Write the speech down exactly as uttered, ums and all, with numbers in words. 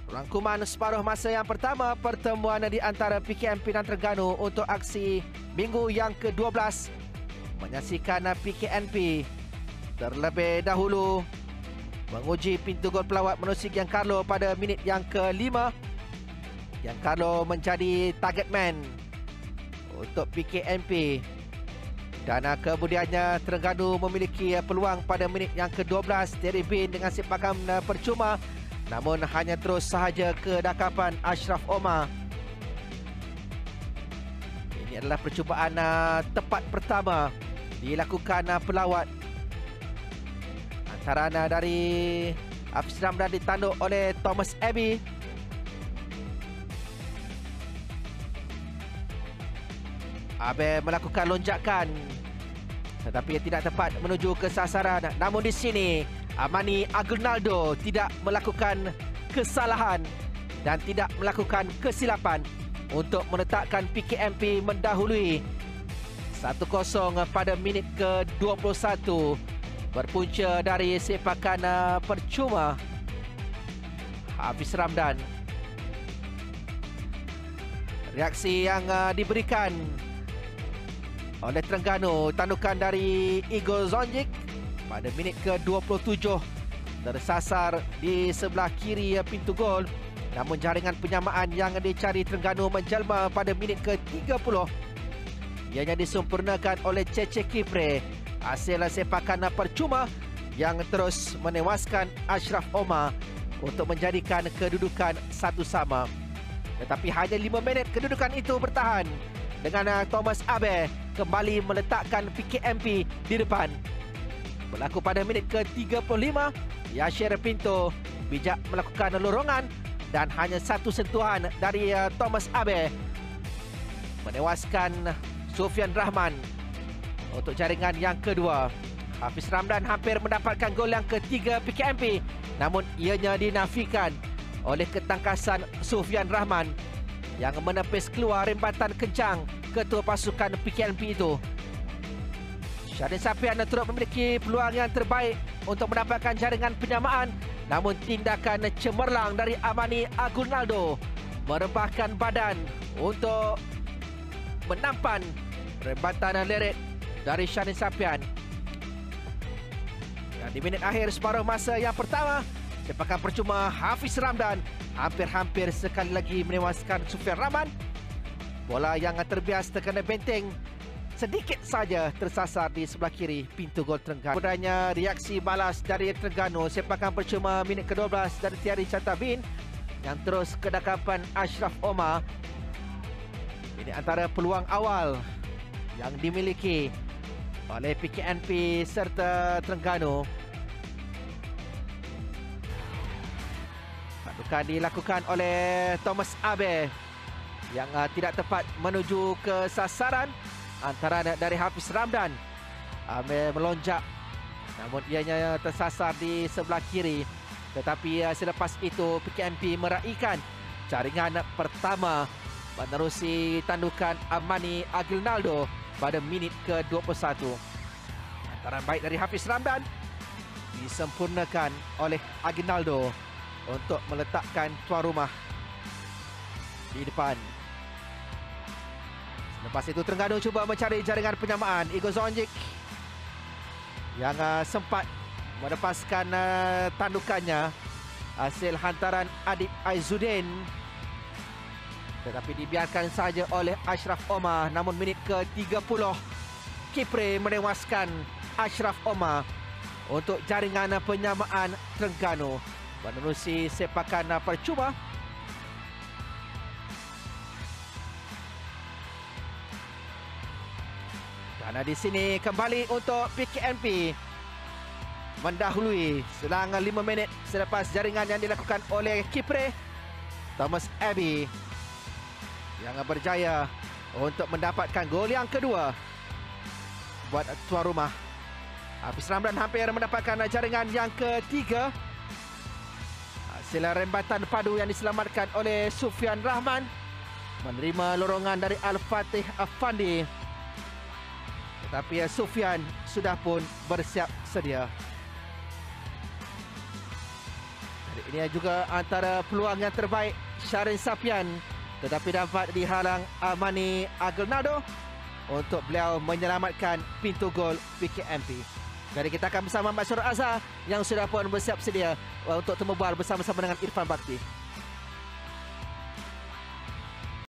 Rangkuman separuh masa yang pertama pertemuan di antara P K M P dan Terengganu untuk aksi minggu yang ke dua belas. Menyaksikan P K M P terlebih dahulu menguji pintu gol pelawat menerusi Giancarlo pada minit yang kelima. Giancarlo menjadi target man untuk P K M P. Dan kemudiannya Terengganu memiliki peluang pada minit yang ke dua belas. Terry Bin dengan sepakan percuma, namun hanya terus sahaja kedakapan Ashraf Omar. Ini adalah percubaan uh, tepat pertama dilakukan uh, pelawat. Antaran uh, dari Hafiz Ramdan ditanduk oleh Thomas Abbey. Abe melakukan lonjakan, tetapi tidak tepat menuju ke sasaran. Namun di sini Amani Aguinaldo tidak melakukan kesalahan dan tidak melakukan kesilapan untuk meletakkan P K M P mendahului satu kosong pada minit ke dua puluh satu berpunca dari sepakan percuma Hafiz Ramdan. Reaksi yang diberikan oleh Terengganu, tandukan dari Igor Zonjic pada minit ke dua puluh tujuh tersasar di sebelah kiri pintu gol. Namun jaringan penyamaan yang dicari Terengganu menjelma pada minit ke tiga puluh. Ianya disempurnakan oleh Cece Kipre. Hasil sepakan percuma yang terus menewaskan Ashraf Omar untuk menjadikan kedudukan satu sama. Tetapi hanya lima minit kedudukan itu bertahan dengan Thomas Abbey kembali meletakkan P K M P di depan. Berlaku pada minit ke tiga puluh lima, Yashir Pinto bijak melakukan lorongan dan hanya satu sentuhan dari uh, Thomas Abbey menewaskan Sufian Rahman untuk jaringan yang kedua. Hafiz Ramdan hampir mendapatkan gol yang ketiga P K M P, namun ianya dinafikan oleh ketangkasan Sufian Rahman yang menepis keluar rembatan kencang ketua pasukan P K M P itu. Syahrin Sapian turut memiliki peluang yang terbaik untuk mendapatkan jaringan penyamaan, namun tindakan cemerlang dari Amani Aguinaldo merebahkan badan untuk menampan rembatan lirik dari Syahrin Sapian. Dan di minit akhir separuh masa yang pertama, sepakan percuma Hafiz Ramdan hampir-hampir sekali lagi menewaskan Sufian Rahman. Bola yang terbias terkena benteng sedikit saja tersasar di sebelah kiri pintu gol Terengganu. Kemudiannya reaksi balas dari Terengganu, sepakan percuma minit ke dua belas dari Thierry Chantabin yang terus kedakapan Ashraf Omar. Ini antara peluang awal yang dimiliki oleh P K M P serta Terengganu. Tandukan dilakukan oleh Thomas Abbey yang uh, tidak tepat menuju ke sasaran. Antara dari Hafiz Ramdan. Abbey melonjak, namun ianya tersasar di sebelah kiri. Tetapi uh, selepas itu P K M P meraihkan jaringan pertama menerusi tandukan Amani Aguinaldo pada minit ke dua puluh satu. Antaran baik dari Hafiz Ramdan disempurnakan oleh Aguinaldo untuk meletakkan tuan rumah di depan. Lepas itu Terengganu cuba mencari jaringan penyamaan. Igor Zonjic yang uh, sempat melepaskan uh, tandukannya hasil hantaran Adib Aizuddin, tetapi dibiarkan saja oleh Ashraf Omar. Namun minit ke tiga puluh, Kipre menewaskan Ashraf Omar untuk jaringan penyamaan Terengganu menerusi sepakan uh, percuma. Karena di sini kembali untuk P K M P mendahului selang lima minit selepas jaringan yang dilakukan oleh Kipre. Thomas Abbey yang berjaya untuk mendapatkan gol yang kedua buat tuan rumah. Hafiz Ramdan hampir mendapatkan jaringan yang ketiga. Hasil rembatan padu yang diselamatkan oleh Sufian Rahman menerima lorongan dari Al-Fatih Afandi. Tetapi Sufian sudah pun bersiap sedia. Jadi Ini juga antara peluang yang terbaik Syarin Sapian, tetapi dapat dihalang Armani Aguinaldo untuk beliau menyelamatkan pintu gol P K M P. Jadi kita akan bersama Mat Syarul Azhar yang sudah pun bersiap sedia untuk temu bal bersama-sama dengan Irfan Bakti.